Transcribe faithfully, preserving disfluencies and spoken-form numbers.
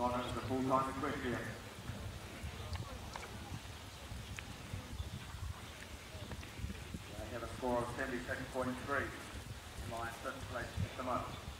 gone as the full-time equestrian. They have a score of seventy-six point three, in line fifth place at the moment.